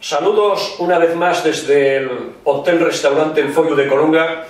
Saludos una vez más desde el hotel-restaurante El Follo de Colunga,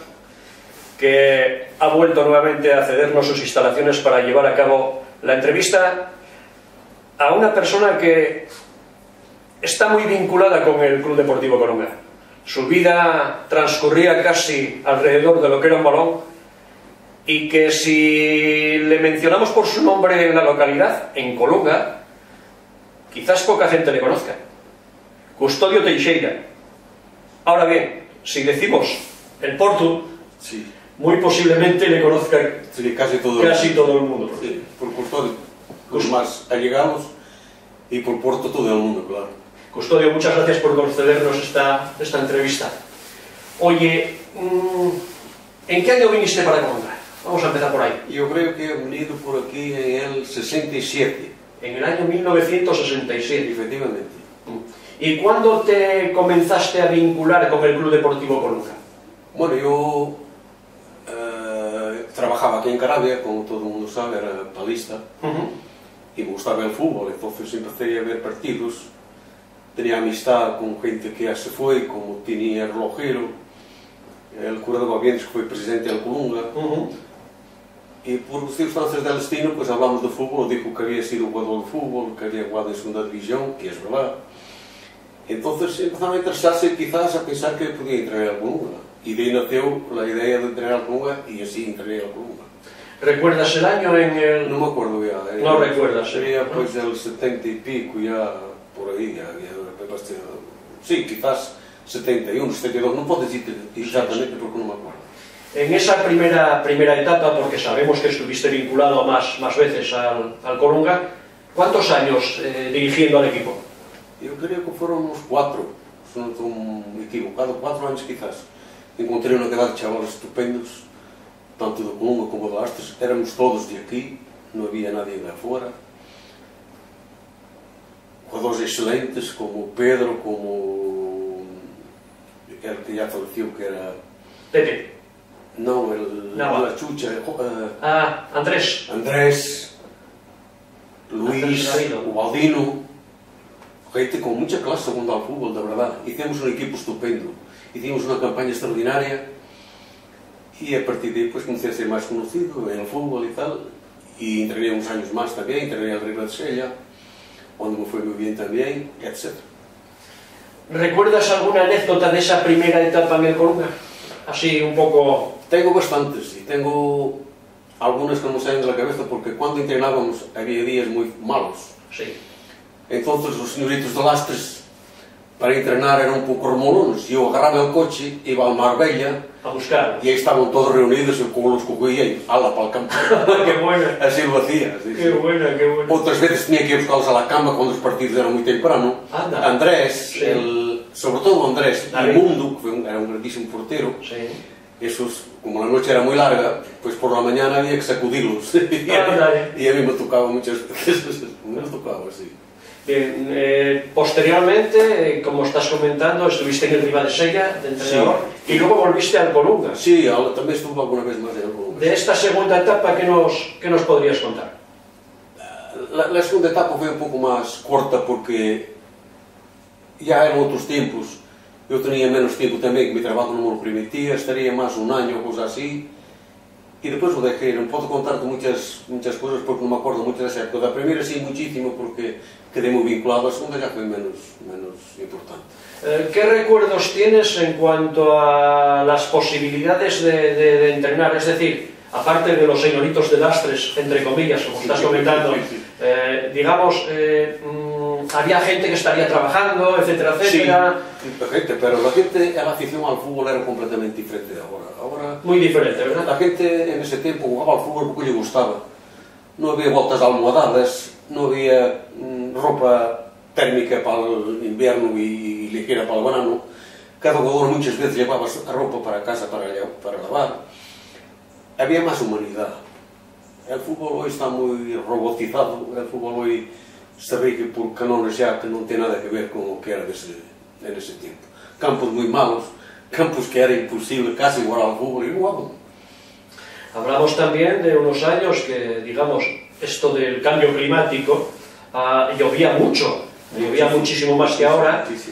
que ha vuelto nuevamente a cedernos sus instalaciones para llevar a cabo la entrevista a una persona que está muy vinculada con el Club Deportivo Colunga. Su vida transcurría casi alrededor de lo que era un balón, y que si le mencionamos por su nombre en la localidad, en Colunga, quizás poca gente le conozca. Custodio Teixeira. Ahora bien, si decimos el Portu, sí, muy posiblemente le conozca sí, casi todo el mundo. Sí, por Custodio, los más allegados, y por Porto todo el mundo, claro. Custodio, muchas gracias por concedernos esta entrevista. Oye, ¿en qué año viniste para Colunga? Vamos a empezar por ahí. Yo creo que he venido por aquí en el 67. En el año 1967. Efectivamente. ¿Y cuándo te comenzaste a vincular con el Club Deportivo Colunga? Bueno, yo trabajaba aquí en Carabia, como todo el mundo sabe, era palista, y me gustaba el fútbol, entonces empecé a ver partidos. Tenía amistad con gente que ya se fue, como tenía el relojero, el cura de Bavientes, que fue presidente del Colunga, y por circunstancias del destino, pues hablamos de fútbol, dijo que había sido jugador de fútbol, que había jugado en segunda división, que es verdad. Entonces empezaron a interesarse quizás a pensar que podía entrenar al Colunga, y de ahí nació la idea de entrenar al Colunga, y así entrené al Colunga. ¿Recuerdas el año en el...? No me acuerdo ya. No recuerdas. Sería pues el 70 y pico, ya por ahí, ya había bastante... Sí, quizás 71, 72, no puedo decirte exactamente porque no me acuerdo. En esa primera etapa, porque sabemos que estuviste vinculado más veces al Colunga, ¿cuántos años dirigiendo al equipo? Yo creo que fueron unos 4, si no estoy equivocado, 4 años quizás. Encontré una cantidad de chavales estupendos, tanto de Colunga como de Astres, éramos todos de aquí, no había nadie de afuera. Jugadores excelentes como Pedro, como el que ya falleció, que era... Pepe. No, la Chucha. Andrés. Andrés, Luis, Ubaldino, gente con mucha clase segundo al fútbol, de verdad. Hicimos un equipo estupendo, hicimos una campaña extraordinaria, y a partir de ahí pues comencé a ser más conocido en el fútbol y tal, y entrené unos años más también, entrené al Riva de Sella, donde me fue muy bien también, etc. ¿ ¿Recuerdas alguna anécdota de esa primera etapa en el Colunga? Así un poco... Tengo bastantes, y tengo algunas que no me salen de la cabeza, porque cuando entrenábamos había días muy malos. Sí. Entonces los señoritos de Lastres, para entrenar, eran un poco remolones. Yo agarraba el coche, iba al Marbella, a buscar, y ahí estaban todos reunidos, y como los cogía y ala para el campo. ¡Qué buena! Así lo hacía. Sí, ¡Qué buena, qué buena! Otras veces tenía que ir a buscarlos a la cama cuando los partidos eran muy temprano. Anda. Andrés, Sí. sobre todo Andrés, David. el Mundo, que era un grandísimo portero, Sí. esos, como la noche era muy larga, pues por la mañana había que sacudirlos. Y a mí me tocaba muchas veces, me tocaba así. Bien, posteriormente, como estás comentando, estuviste en el Riva de Sella de entrenador, sí. Y luego volviste al Colunga. Sí, también estuve alguna vez más en el Colunga. De esta segunda etapa, ¿qué nos podrías contar? La segunda etapa fue un poco más corta porque ya eran otros tiempos. Yo tenía menos tiempo también, que mi trabajo no me lo permitía, estaría más un año o cosas así. Y después lo dejé, no puedo contarte muchas cosas porque no me acuerdo mucho de esa época. La primera sí muchísimo porque quedé muy vinculado, la segunda ya fue menos importante. ¿Qué recuerdos tienes en cuanto a las posibilidades de entrenar? Es decir, aparte de los señoritos de Lastres, entre comillas, como estás comentando, digamos, había gente que estaría trabajando, etcétera, etcétera. Sí, gente, pero la gente, la afición al fútbol era completamente diferente de ahora. Muy diferente, ¿verdad? La gente en ese tiempo jugaba al fútbol porque le gustaba. No había botas almohadadas, no había ropa térmica para el invierno y ligera para el verano. Cada jugador muchas veces llevaba ropa para casa para lavar. Había más humanidad. El fútbol hoy está muy robotizado, el fútbol hoy se rige por canones ya que no tiene nada que ver con lo que era en ese tiempo. Campos muy malos, campos que era imposible casi jugar al fútbol y jugaban. Hablamos también de unos años que, digamos, esto del cambio climático, llovía mucho, llovía muchísimo más que ahora,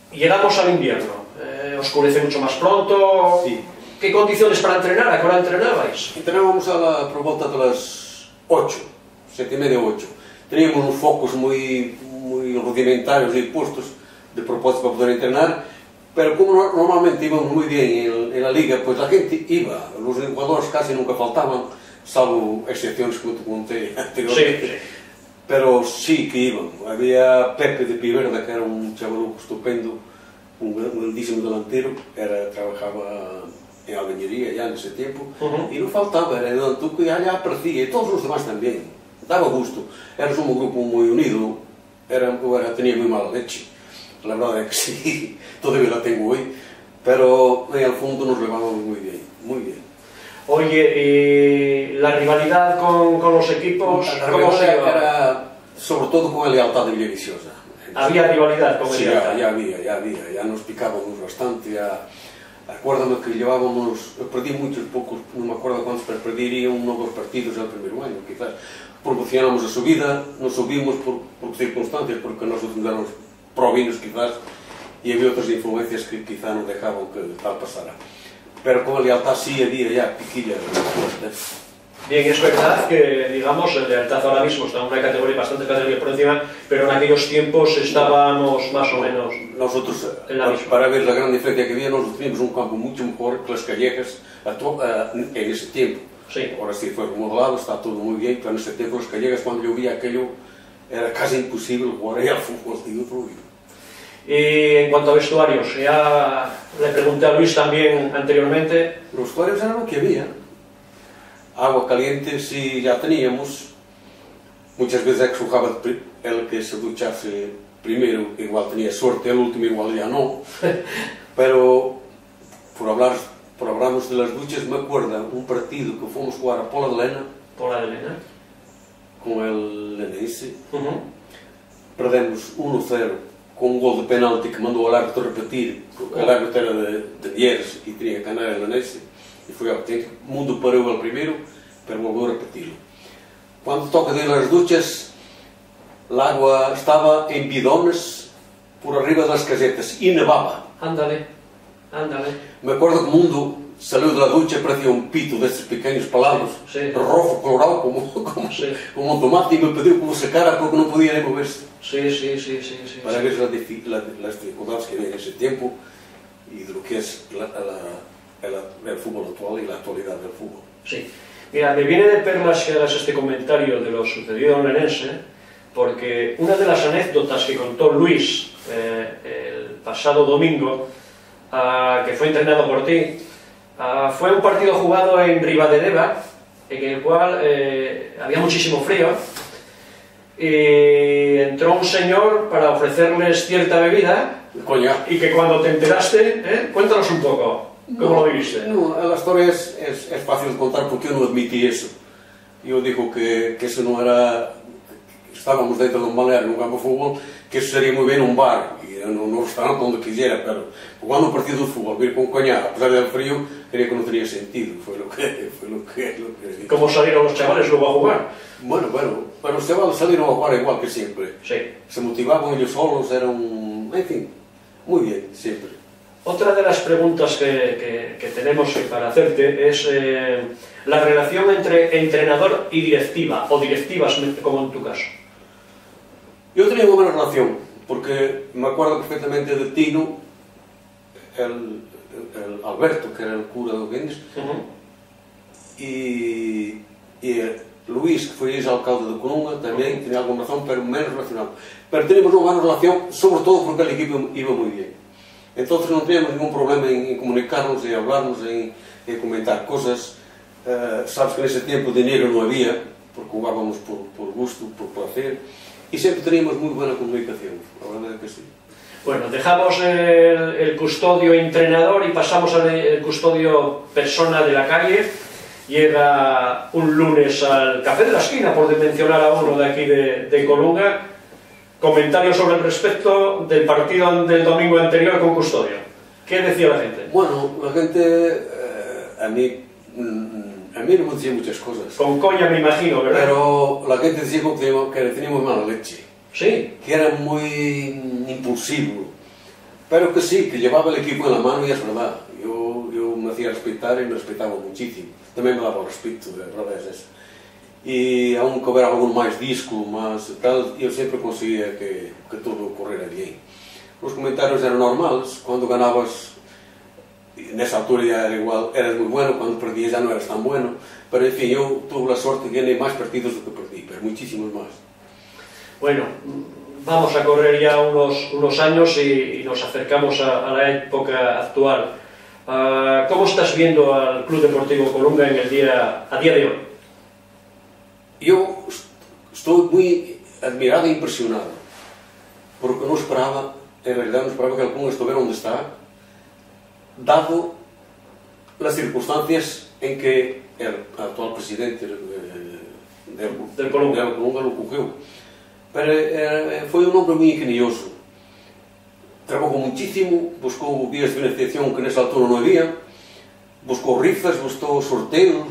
llegamos al invierno, oscurece mucho más pronto. Sí. ¿Qué condiciones para entrenar? ¿A qué hora entrenabais? Entrenábamos por volta de las 8, 7:30, 8. Teníamos unos focos muy rudimentarios y puestos de propósito para poder entrenar, pero como normalmente íbamos muy bien en la liga, pues la gente iba, los jugadores casi nunca faltaban, salvo excepciones que te conté anteriormente. Sí. Pero sí que iban. Había Pepe de Piverda, que era un chavaluco estupendo, un grandísimo delantero, trabajaba en albañería ya en ese tiempo, y no faltaba, era tanto que allá aparecía, y todos los demás también. Daba gusto. Éramos un grupo muy unido, tenía muy mala leche. La verdad es que sí, todavía la tengo hoy, pero en el fondo nos llevábamos muy bien, muy bien. Oye, ¿y la rivalidad con los equipos? La rivalidad era sobre todo con la lealtad de Villaviciosa. ¿Había rivalidad con el lealtad? Sí, ya había, ya nos picábamos bastante. Acuérdame que perdí muchos, pocos, no me acuerdo cuántos, pero perdiría uno o dos partidos el primer año, quizás. Promocionamos a subida, nos subimos por circunstancias, porque nosotros éramos provinos quizás, y había otras influencias que quizás nos dejaban que tal pasara. Pero con la lealtad sí había ya piquilla. Bien, es verdad que, digamos, el lealtad ahora mismo está en una categoría bastante categoría por encima, pero en aquellos tiempos estábamos más o menos nosotros, en la misma. Para ver la gran diferencia que había, nosotros teníamos un campo mucho mejor que las Callejas en ese tiempo. Sí. Ahora sí fue remodelado, está todo muy bien, pero en ese tiempo las Callejas, cuando llovía aquello, era casi imposible jugar ahí al fútbol, digo. Y en cuanto a vestuarios, ya le pregunté a Luis también anteriormente. Los vestuarios eran lo que había. Agua caliente sí ya teníamos. Muchas veces exujaba el que se duchase primero, igual tenía suerte, el último igual ya no. Pero por hablarnos de las duchas, me acuerdo un partido que fomos jugar a Pola de Lena. Pola de Lena. Con el Lenense. Perdemos 1-0 con un gol de penalti que mandou o árbitro repetir, porque o árbitro era de Vieres e tinha que ganar el Lenense, e foi auténtico. O mundo parou el primeiro, pero volveu a repetirlo. Quando toca de ir às duchas, a água estava em bidones por arriba das casetas e nevava. Ándale. Me acordo que o mundo saliu da ducha, parecía un pito destes pequenos palados, rojo, colorado, como un tomate, e me pediu que o sacara porque non podía nem moverse. Sí. Para ver las dificultades que había en ese tiempo y de lo que es el fútbol actual y la actualidad del fútbol. Sí. Mira, me viene de perlas que hagas este comentario de lo sucedido en Lenense, porque una de las anécdotas que contó Luis el pasado domingo, que fue entrenado por ti, fue un partido jugado en Ribadedeva, en el cual había muchísimo frío, y entró un señor para ofrecerles cierta bebida. Coña. Y que cuando te enteraste, cuéntanos un poco, ¿cómo lo viviste? No, la historia es fácil de contar porque yo no admití eso. Yo digo que eso no era... Estábamos dentro de un balneario, en un campo de fútbol, que eso sería muy bien un bar, y en un restaurante donde quisiera, pero jugando un partido de fútbol, vir con coñac, a pesar del frío, creía que no tenía sentido, fue lo que ¿Cómo salieron los chavales luego a jugar? Bueno, pero los chavales salieron a jugar igual que siempre. Sí. Se motivaban ellos solos, eran... En fin, muy bien, siempre. Otra de las preguntas que tenemos para hacerte es la relación entre entrenador y directiva, o directivas, como en tu caso. Yo tenía una buena relación, porque me acuerdo perfectamente de Tino, el Alberto, que era el cura de Oguendes, y Luis, que foi ex-alcalde de Colunga, tamén tenía alguna razón, pero menos relacionado. Pero teníamos unha buena relación, sobre todo porque el equipo iba moi bien. Entonces non teníamos ningún problema en comunicarnos, en hablarnos, en comentar cosas. Sabes que nese tiempo dinero non había, porque jugábamos por gusto, por placer, e sempre teníamos moi buena comunicación, a verdade é que sí. Bueno, dejamos el custodio entrenador y pasamos al custodio persona de la calle. Llega un lunes al Café de la Esquina, por mencionar a uno de aquí de Colunga. Comentarios sobre el respecto del partido del domingo anterior con Custodio. ¿Qué decía la gente? Bueno, la gente, a mí no me decía muchas cosas. Con coña, me imagino, ¿verdad? Pero la gente decía que teníamos mala leche. Sí. Que era muy impulsivo. Pero que sí, que llevaba el equipo en la mano y es verdad. Yo me hacía respetar y me respetaba muchísimo. También me daba respeto de revés. E aunque houbera algún máis disco, máis tal, eu sempre conseguía que todo correra bien. Os comentarios eran normales, cando ganabas, nesa altura ya era igual, eras moi bueno, cando perdías ya non eras tan bueno, pero en fin, eu tuve a sorte que ganei máis partidos do que perdí, pero muchísimos máis. Bueno, vamos a correr ya unos años y nos acercamos a la época actual. ¿Cómo estás viendo al Club Deportivo Colunga a día de hoy? Eu estou moi admirado e impresionado, porque non esperaba, en realidad non esperaba que el Colunga estuviera onde está, dado las circunstancias en que el actual presidente del Colunga lo cogió. Pero foi un hombre moi ingenioso, trabajou muchísimo, buscou vías de financiación que nesa altura non había, buscou rifas, buscou sorteos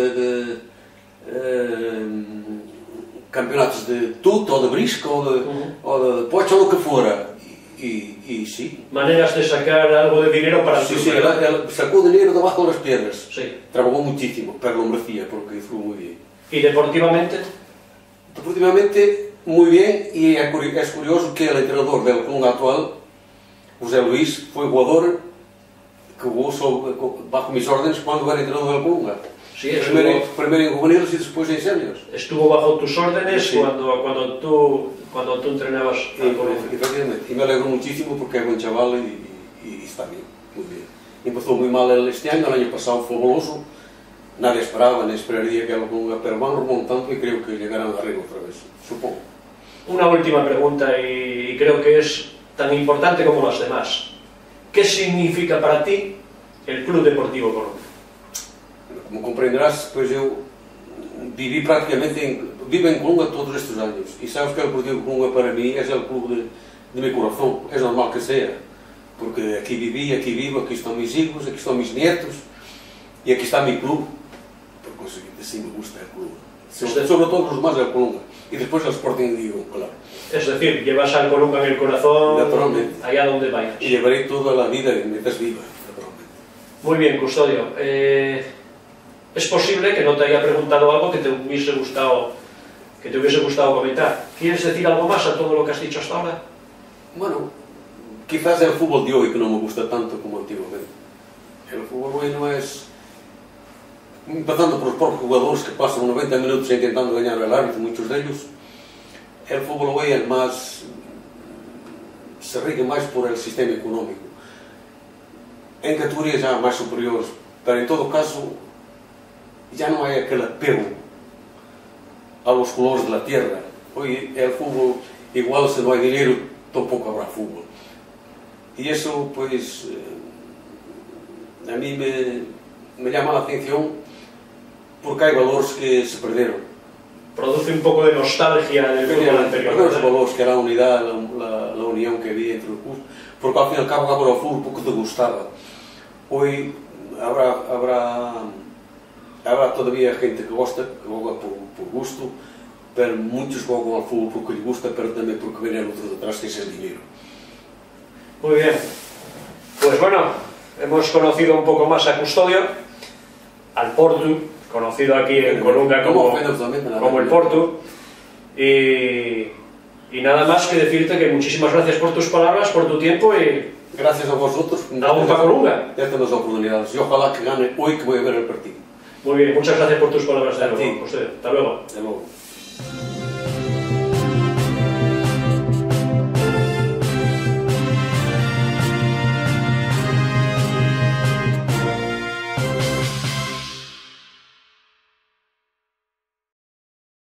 campeonatos de tuto, ou de brisca, ou de pocha, ou do que fora. E sí. Maneras de sacar algo de dinero para el club. Sí, él sacó dinero debajo de las piedras. Sí. Trabajó muchísimo, pero lo merecía porque hizo muy bien. ¿Y deportivamente? Deportivamente, muy bien, y es curioso que el entrenador del Colunga actual, José Luis, fue jugador que jugó bajo mis órdenes cuando era entrenador del Colunga. Sí, primero en juveniles y después en seniors. Estuvo bajo tus órdenes, sí. cuando tú entrenabas al Colunga. Y me alegro muchísimo porque es buen chaval y está bien, muy bien. Empezó muy mal este año, el año pasado fue goloso, nadie esperaba, ni esperaría que el Colunga, pero van remontando y creo que llegarán arriba otra vez, supongo. Una última pregunta y creo que es tan importante como las demás. ¿Qué significa para ti el Club Deportivo Colunga? Como comprenderás, pues yo viví prácticamente, vivo en Colunga todos estos años y sabes que el Deportivo Colunga para mí es el club de mi corazón, es normal que sea, porque aquí viví, aquí vivo, aquí están mis hijos, aquí están mis nietos y aquí está mi club, por consiguiente sí me gusta el club, sobre todo los demás del Colunga y después el Sporting digo, claro. Es decir, llevas al Colunga en el corazón, allá donde vayas. Y llevaré toda la vida mientras viva, naturalmente. Muy bien, Custodio. Es posible que no te haya preguntado algo que te hubiese gustado comentar. ¿Quieres decir algo más a todo lo que has dicho hasta ahora? Bueno, quizás el fútbol de hoy que no me gusta tanto como antiguamente. El fútbol hoy no es... Empezando por los propios jugadores que pasan 90 minutos intentando ganar el árbitro, muchos de ellos. El fútbol hoy es más... se rige más por el sistema económico. En categorías ya más superiores, pero en todo caso ya no hay aquel apego a los colores de la tierra. Hoy el fútbol, igual si no hay dinero, tampoco habrá fútbol. Y eso pues a mí me llama la atención porque hay valores que se perdieron. Produce un poco de nostalgia del fútbol anterior. Los valores que era la unidad, la unión que había entre los clubes, porque al fin y al cabo acaba el fútbol porque te gustaba. Hoy habrá todavía gente que gosta, que juega por gusto, pero muchos juegan al fútbol porque les gusta, pero también porque viene el otro detrás, que es el dinero. Muy bien. Pues bueno, hemos conocido un poco más a Custodio, al Portu, conocido aquí en Colunga como el Portu, y nada más que decirte que muchísimas gracias por tus palabras, por tu tiempo y... Gracias a vosotros. Aún para Colunga. Ya tenemos oportunidades y ojalá que gane hoy, que voy a ver el partido. Muy bien, muchas gracias por tus palabras de nuevo, José. Hasta luego. Hasta luego.